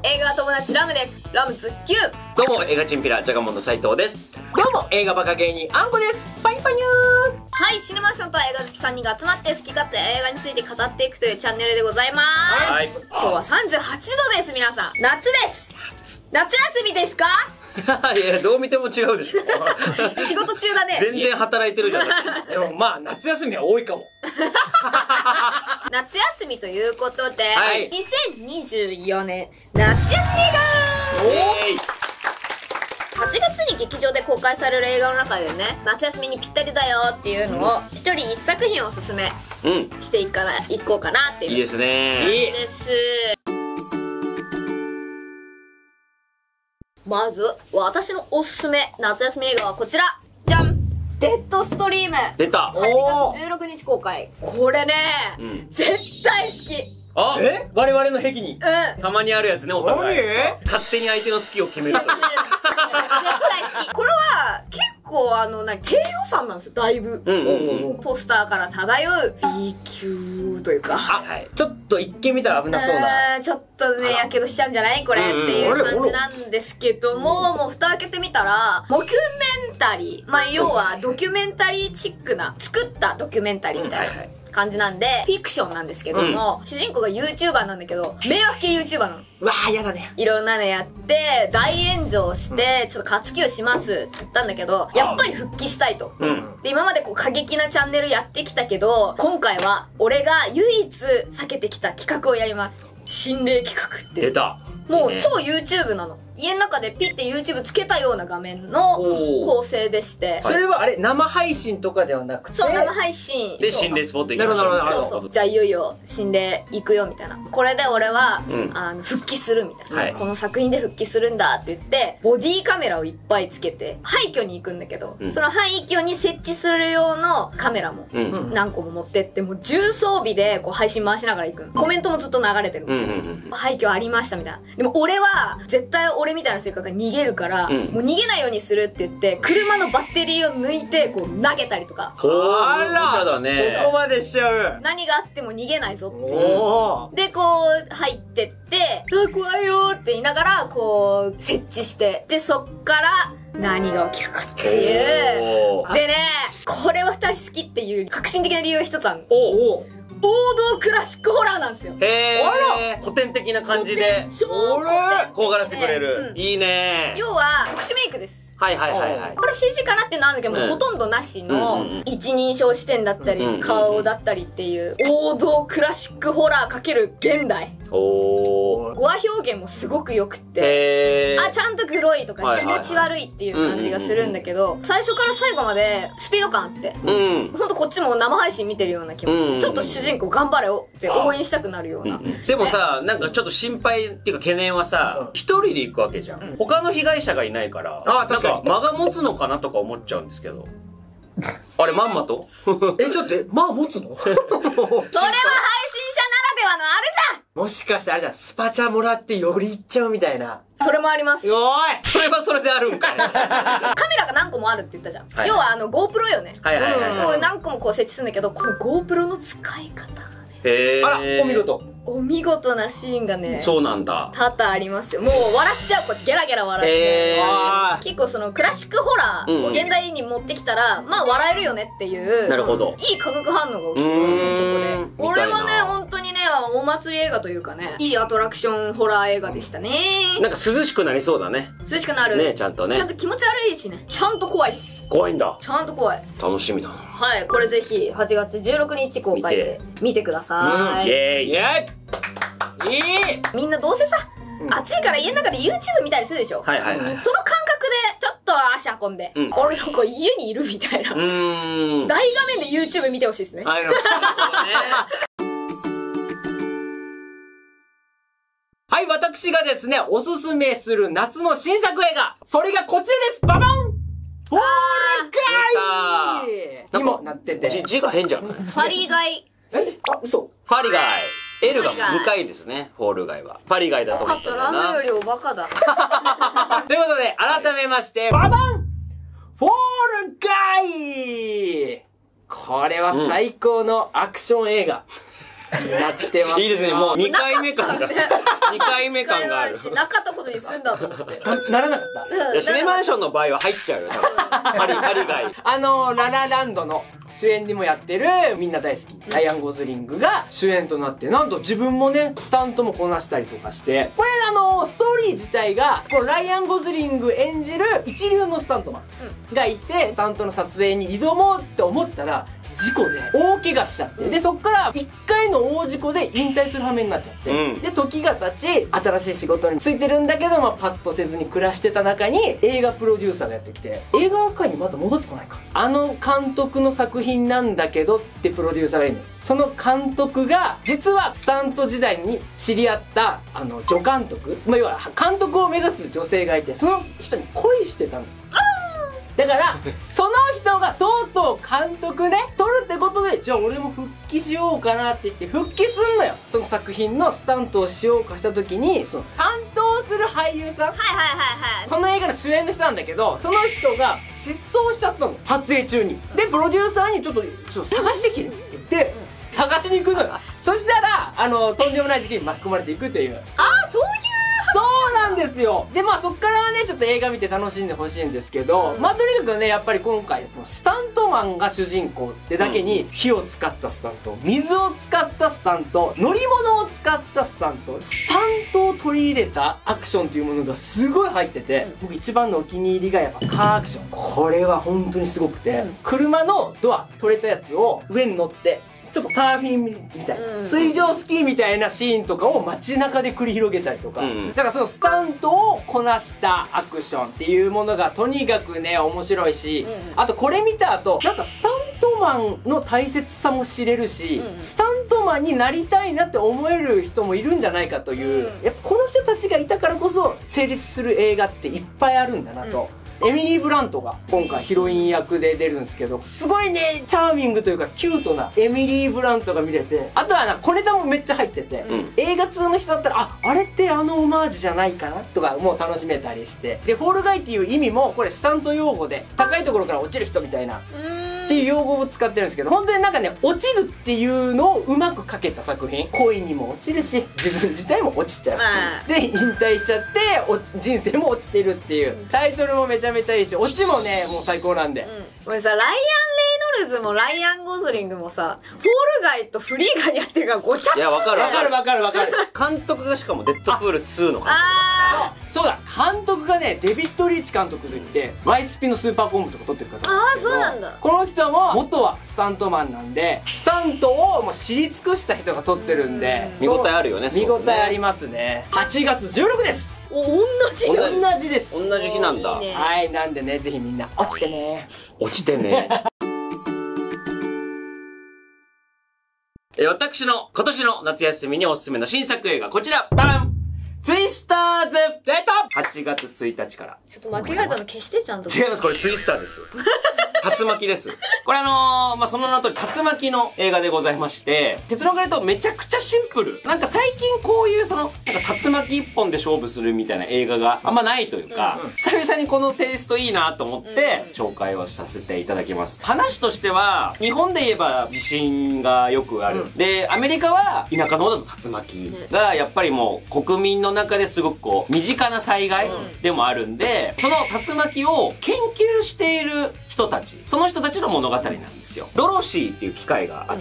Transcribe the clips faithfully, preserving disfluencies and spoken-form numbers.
映画友達ラムです。ラムズキュー。 どうも、映画チンピラ、ジャガモンの斉藤です。 どうも、映画バカ芸人、あんこです。パイパニュー。 はい、シネマーションと映画好きさんにんが集まって好き勝手映画について語っていくというチャンネルでございます。 はい。 今日はさんじゅうはちどです、皆さん。夏です。夏休みですか？ いや、どう見ても違うでしょ。 仕事中だね。 全然働いてるじゃない。 でもまあ、夏休みは多いかも。 夏休みということで、 はい、 にせんにじゅうよねん夏休み映画。 イエーイ。 はちがつに劇場で公開される映画の中でね、夏休みにぴったりだよっていうのをひとりいっさくひんおすすめしていかないこうかなっていう。 いいですね。 いいです。まず私のおすすめ夏休み映画はこちら、じゃん、デッドストリーム。 出た。 はちがつじゅうろくにち公開。これね、うん、絶対好き。 あ、え、我々の壁に、 うん、 たまにあるやつね、お互い勝手に相手の好きを決める。絶対好き。これは結構あのな低予算なんですよ、だいぶ。うんうんうん、ポスターから漂う B 級というか、 あ、はい、ちょっと一見見たら危なそうな、 ちょっとねやけどしちゃうんじゃないこれっていう感じなんですけども、もう蓋開けてみたらモキュメンタリー、まあ要はドキュメンタリーチックな、作ったドキュメンタリーみたいな感じなんで、フィクションなんですけども、うん、主人公が YouTuber なんだけど、迷惑系 YouTuber なの。 うわー、やだね。 いろんなのやって大炎上して、ちょっと活休しますって言ったんだけど、やっぱり復帰したいと、うん、で今までこう過激なチャンネルやってきたけど、今回は俺が唯一避けてきた企画をやります。心霊企画って出た。 もう超 YouTube なの。家の中でピッて YouTube つけたような画面の構成でして、 それはあれ生配信とかではなくて、 そう、生配信で心霊スポット行きましょう。 そうそう、じゃあいよいよ心霊行くよみたいな、これで俺は、うん、あの復帰するみたいな、はい、この作品で復帰するんだって言ってボディカメラをいっぱいつけて廃墟に行くんだけど、うん、その廃墟に設置する用のカメラも何個も持ってって、もう重装備でこう配信回しながら行くの。コメントもずっと流れてるみたいな、うんうんうん、廃墟ありましたみたいな。でも俺は絶対俺みたいな性格が逃げるから、うん、もう逃げないようにするって言って車のバッテリーを抜いてこう投げたりとか。 あらだね、 そこまでしちゃう。 何があっても逃げないぞっていう。でこう入ってって「あ怖いよ」って言いながらこう設置して、でそっから何が起きるかっていう。でね、これはふたり好きっていう革新的な理由が一つあるの。おお、王道クラシックホラーなんですよ。 へー、古典的な感じで怖がらせてくれる、うん、いいね。 要は特殊メイクです。 はいはいはいはい。 これ シージー かなっていうのあるんだけど、もうほとんどなしの一人称視点だったり顔だったりっていう王道クラシックホラーかける現代。おー、語話表現もすごくよくって、あ、ちゃんとグロいとか気持ち悪いっていう感じがするんだけど、最初から最後までスピード感あって、ほんとこっちも生配信見てるような気持ち、ちょっと主人公頑張れよって応援したくなるような。 でもさ、なんかちょっと心配っていうか懸念はさ、一人で行くわけじゃん。他の被害者がいないから、あ、確かに間が持つのかなとか思っちゃうんですけど。あれまんまとえ、ちょっと、間持つの？それは配信者ならではのあるじゃん。 もしかしてあれじゃん、スパチャもらってより行っちゃうみたいな。 それもあります。 おい、 それはそれであるんかい。カメラが何個もあるって言ったじゃん、はい、要はあの GoPro よね。はいはいはい、はい、こう何個もこう設置するんだけど、この GoPro の使い方がね、 へー、 あら、お見事。 お見事なシーンがね、 そうなんだ、 多々ありますよ。もう笑っちゃう、こっちゲラゲラ笑って、結構そのクラシックホラーを現代に持ってきたら、まあ笑えるよねっていう、なるほど、いい化学反応が起きて、そこで俺はね本当にねお祭り映画というかね、いいアトラクションホラー映画でしたね。 なんか涼しくなりそうだね。 涼しくなるね、ちゃんとね、ちゃんと気持ち悪いしね、ちゃんと怖いし。 怖いんだ、 ちゃんと怖い。 楽しみだな。 はい、これぜひはちがつじゅうろくにち公開で見てください。 イエーイイエーイ。 いい、みんなどうせさ、うん、暑いから家の中で YouTube 見たりするでしょ。はいはいはい、その感覚でちょっと足運んで、うん、俺なんか家にいるみたいな、うーん、大画面で YouTube 見てほしいですね。はい、 はい、私がですねおすすめする夏の新作映画、それがこちらです。ババン、フォールガイにもなってて、 字が変じゃん。ファリガイ、 え、あ、嘘、 ファリガイ、L が深いですね、フォールガイは。ファリガイだと思ったんだな。 ラムよりおバカだ。 ということで、改めまして、ババンフォールガイ、これは最高のアクション映画。 なってます。 いいですね、もうにかいめ感が。にかいめ感がある。 なかったことにすんだと思って。 ならなかった。 いや、シネマンションの場合は入っちゃうよ、ハリ、ハリがい。 あの、ララランドの主演にもやってるみんな大好き、ライアン・ゴズリングが主演となって、なんと自分もね、スタントもこなしたりとかして、これあの、ストーリー自体が、このライアン・ゴズリング演じる一流のスタントマンがいて、スタントの撮影に挑もうって思ったら、事故で大怪我しちゃって、でそっからいっかいの大事故で引退する羽目になっちゃって、うん、で時が経ち新しい仕事に就いてるんだけど、まあ、パッとせずに暮らしてた中に映画プロデューサーがやってきて、映画界にまた戻ってこないか、あの監督の作品なんだけどってプロデューサーがいるの。その監督が実はスタント時代に知り合ったあの助監督、まあ、要は監督を目指す女性がいて、その人に恋してたの。だからその人がとうとう監督ね撮るってことで、じゃあ俺も復帰しようかなって言って復帰すんのよ。その作品のスタントをしようかした時に、その担当する俳優さん、はいはいはいはい、その映画の主演の人なんだけど、その人が失踪しちゃったの、撮影中に。でプロデューサーにちょっとちょっと探してきるって言って探しに行くのよ。そしたらあのとんでもない事件に巻き込まれていくっていう。 ああ、そういうそうなんですよ。でまあそっからはねちょっと映画見て楽しんでほしいんですけど、うん、まあとにかくねやっぱり今回スタントマンが主人公ってだけに、火を使ったスタント、水を使ったスタント、乗り物を使ったスタント、スタントを取り入れたアクションというものがすごい入ってて、うん、僕一番のお気に入りがやっぱカーアクション。これは本当にすごくて、うん、車のドア取れたやつを上に乗ってちょっとサーフィンみたいな、うん、水上スキーみたいなシーンとかを街中で繰り広げたりとか、うん、だからそのスタントをこなしたアクションっていうものがとにかくね面白いし、うん、あとこれ見た後なんかスタントマンの大切さも知れるし、うん、スタントマンになりたいなって思える人もいるんじゃないかという、うん、やっぱこの人たちがいたからこそ成立する映画っていっぱいあるんだなと。うん、エミリー・ブラントが今回ヒロイン役で出るんですけど、すごいねチャーミングというかキュートなエミリー・ブラントが見れて、あとはな小ネタもめっちゃ入ってて、うん、映画通の人だったらああれってあのオマージュじゃないかなとかもう楽しめたりして、でフォールガイっていう意味もこれスタント用語で高いところから落ちる人みたいなっていう用語を使ってるんですけど、本当になんかね落ちるっていうのをうまくかけた作品。恋にも落ちるし自分自体も落ちちゃうで引退しちゃって落ち人生も落ちてるっていう、タイトルもめちゃめちゃいいしオチもねもう最高なんで、うん、 これさライアン・レイノルズもライアン・ゴズリングもさフォールガイとフリーガイやってるからごちゃっと。 いやわかるわかるわかるわかる監督がしかもデッドプールツーの監督だから。 そうだ監督がねデビッド・リーチ監督といってワイスピのスーパーコンボとか撮ってる方なんですけど、 ああそうなんだ。 この人も元はスタントマンなんでスタントをもう知り尽くした人が撮ってるんで見応えあるよね。 見応えありますね。はちがつじゅうろくです。 お同じ同じです。 同じ日なんだ。 いいね、はいなんでねぜひみんな落ちてね落ちてねえ私の今年の夏休みにおすすめの新作映画こちらバンツイスターズ出た !はちがつついたちから。 ちょっと間違えたの消してちゃんと。 違います、これツイスターです。竜巻です。これあのー、まあ、その名の通り竜巻の映画でございまして、結論から言うとめちゃくちゃシンプル。なんか最近こういうその、なんか竜巻一本で勝負するみたいな映画があんまないというか、うんうん、久々にこのテイストいいなと思って紹介をさせていただきます。話としては、日本で言えば地震がよくある。うん、で、アメリカは田舎の方だと竜巻がやっぱりもう国民の中ですごくこう身近な災害でもあるんで、その竜巻を研究している人たち、その人たちの物語なんですよ。ドロシーっていう機械があって、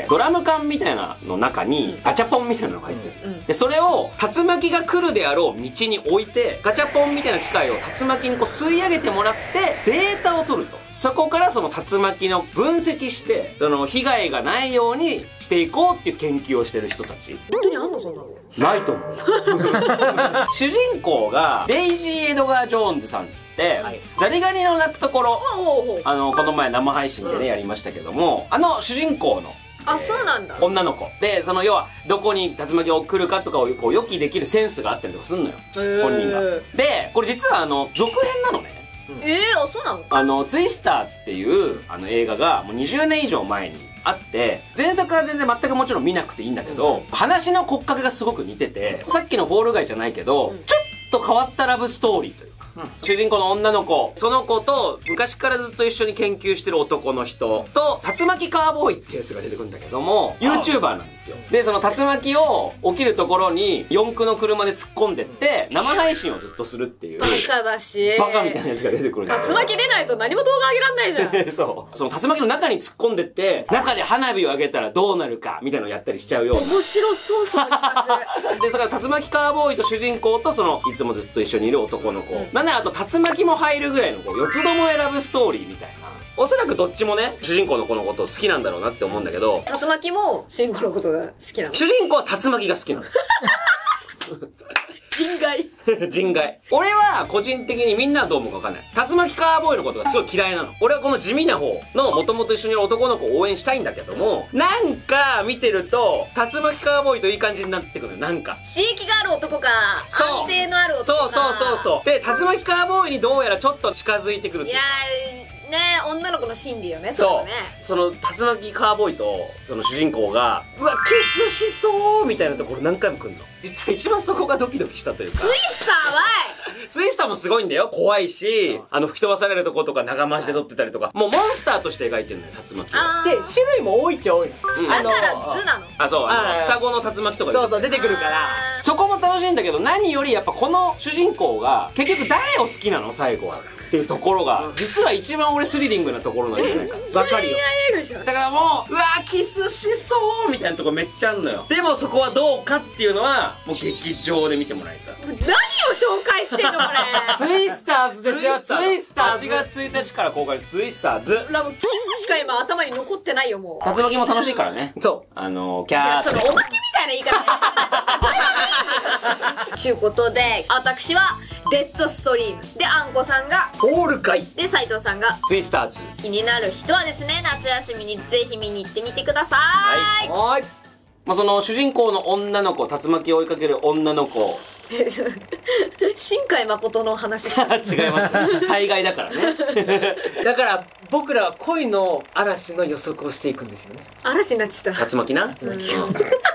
ドラム缶みたいなの中にガチャポンみたいなのが入ってる。で、それを竜巻が来るであろう道に置いて、ガチャポンみたいな機械を竜巻にこう吸い上げてもらってデータを取ると。そこからその竜巻の分析して、その被害がないようにしていこうっていう研究をしてる人たち。 本当にあんのそんなの？ ないと思う。主人公がデイジー・エドガー・ジョーンズさんつって、はい、ザリガニの鳴くところ、あのこの前生配信でね、うん、やりましたけども、あの主人公のあ、そうなんだ。 女の子で、その要はどこに竜巻を来るかとかをこう予期できるセンスがあったりとかすんのよ、本人が。でこれ実はあの続編なのね。 うん、えー、あ、そうなの？ あのツイスターっていうあの映画がもうにじゅうねん以上前にあって、前作は全然全くもちろん見なくていいんだけど、うん、話の骨格がすごく似てて、さっきのフォールガイじゃないけど、うん、ちょっと変わったラブストーリーというか、 うん、主人公の女の子、その子と昔からずっと一緒に研究してる男の人と竜巻カーボーイってやつが出てくるんだけども YouTuber なんですよ。でその竜巻を起きるところに四駆の車で突っ込んでって生配信をずっとするっていうバカだしバカみたいなやつが出てくるんだ竜巻出ないと何も動画上げらんないじゃんそうその竜巻の中に突っ込んでって中で花火を上げたらどうなるかみたいなのをやったりしちゃうような面白そうその企画でだから竜巻カーボーイと主人公とそのいつもずっと一緒にいる男の子、うん、なんならあと竜巻も入るぐらいのこう四つどもえラブストーリーみたいな。おそらくどっちもね主人公の子のことを好きなんだろうなって思うんだけど竜巻も主人公のことが好きなの。 主人公は竜巻が好きなの人外人外。俺は個人的にみんなはどう思うか分かんない。竜巻カーボーイのことがすごい嫌いなの。俺はこの地味な方のもともと一緒にいる男の子を応援したいんだけども、なんか見てると竜巻カーボーイといい感じになってくる。なんか刺激がある男か安定のある男か。 そうそうそうそうで竜巻カーボーイにどうやらちょっと近づいてくるっていう。 いやーね女の子の心理よね。そうね。 その竜巻カーボーイとその主人公がうわキスしそうみたいなところ何回も来るの。実は一番そこがドキドキしたというか。 ツイスターはツイスターもすごいんだよ。怖いし、あの吹き飛ばされるとことか長回しで撮ってたりとか、もうモンスターとして描いてるのよ竜巻は。 で種類も多いっちゃ多いの、 うん、 だから図なの。 あそうあの双子の竜巻とかそうそう出てくるからそこも楽しいんだけど、何よりやっぱこの主人公が結局誰を好きなの最後はっていうところが実は一番俺スリリングなところなんじゃないかな。わかるよ。だからもううわーキスしそうみたいなとこめっちゃあんのよ。でもそこはどうかっていうのはもう劇場で見てもらいたい。 何を紹介してんのこれツイスターズですよ。ツイスターズはちがつついたちから公開ツイスターズ。 ラブキスしか今頭に残ってないよもう。 竜巻も楽しいからね。そうあのー、キャーそのおまけみたいな言い方ちゅうことで私はデッドストリームであんこさんがホール会で斉藤さんがツイスターズ。 気になる人はですね夏休みにぜひ見に行ってみてください。 はい。まあ、その主人公の女の子、竜巻を追いかける女の子新海誠の話し違います災害だからねだから僕らは恋の嵐の予測をしていくんですよね。 嵐になっちゃった。 竜巻な竜巻